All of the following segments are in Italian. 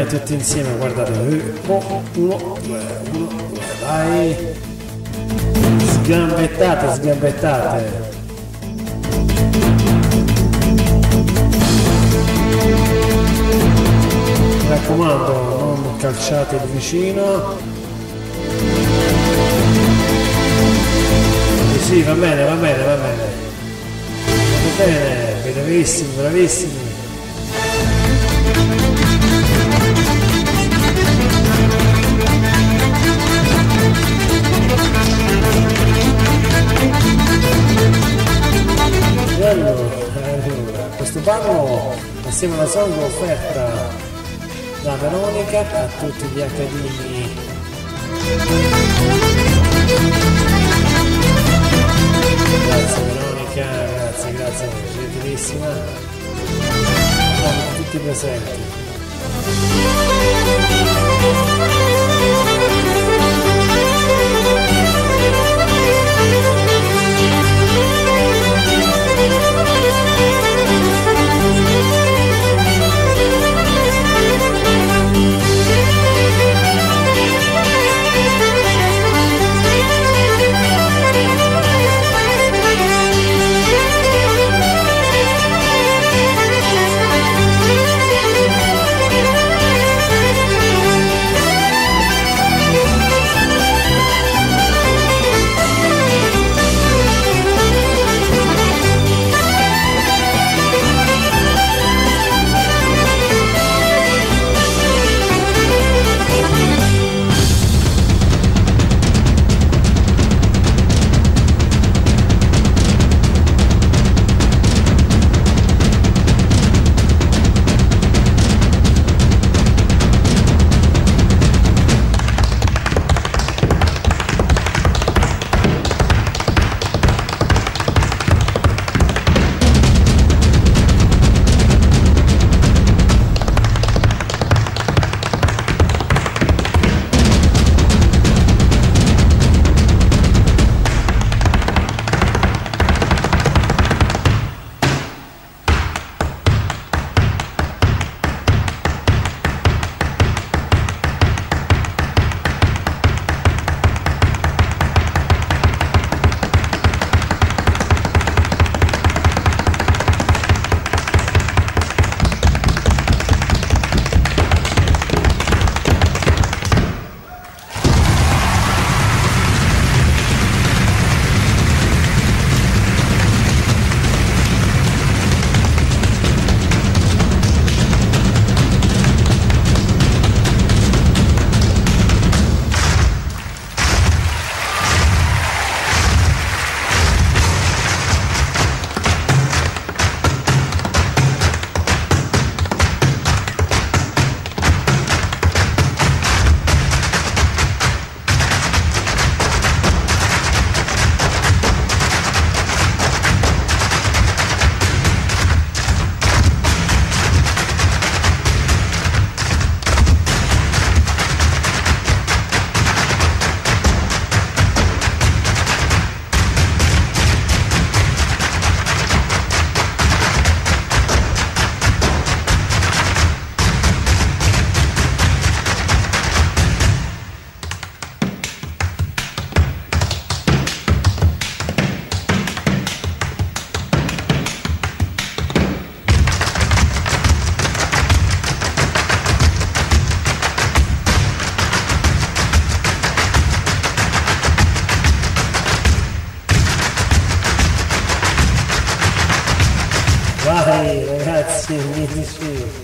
tutti insieme, guardate, 1, 2, vai, sgambettate. Mi raccomando, non calciate il vicino. Sì, va bene. Va bene, bravissimi. Allora, questo panno assieme alla song offerta da Veronica a tutti gli accadini. Grazie Veronica, grazie, gentilissima. Siamo tutti presenti. Vai ragazzi, amici.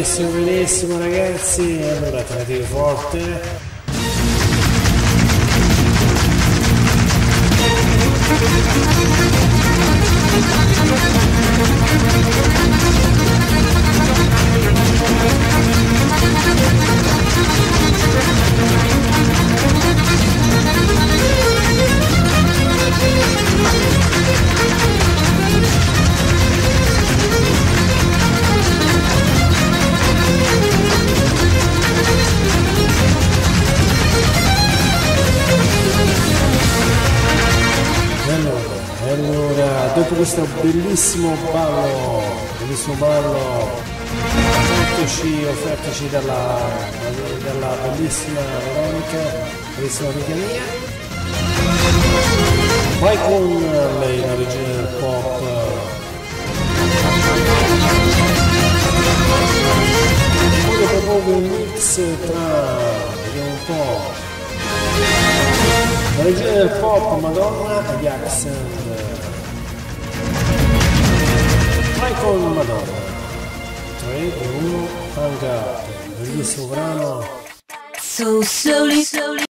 benissimo ragazzi, allora tenetevi forte. Allora, dopo questo bellissimo ballo, offertoci dalla bellissima Veronica, bellissima amica mia, vai con lei, la regina del pop. Ora propongo un mix tra, vediamo un po', la regina del pop, Madonna e gli accent. Vai con Madonna. 3 e 1, hang up. Bellissimo brano. So slowly.